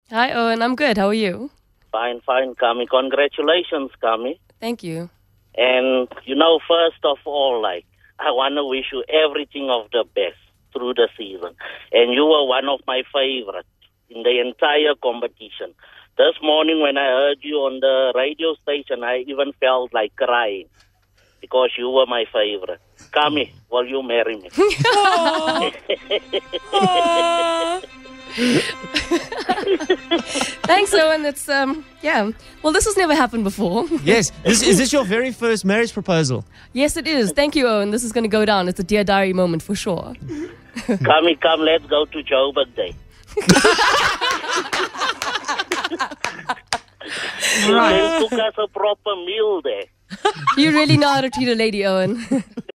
Hi, Owen. I'm good. How are you? Fine, fine, Kami. Congratulations, Kami. Thank you. And, first of all, I want to wish you everything of the best through the season. And you were one of my favorites in the entire competition. This morning when I heard you on the radio station, I even felt like crying because you were my favorite. Kami, will you marry me? Thanks, Owen. It's, yeah. Well, this has never happened before. Yes. Is this your very first marriage proposal? Yes, it is. Thank you, Owen. This is going to go down. It's a Dear Diary moment for sure. Kami, come, let's go to Joburg Day. Right. Then cook us a proper meal there. You really know how to treat a lady, Owen.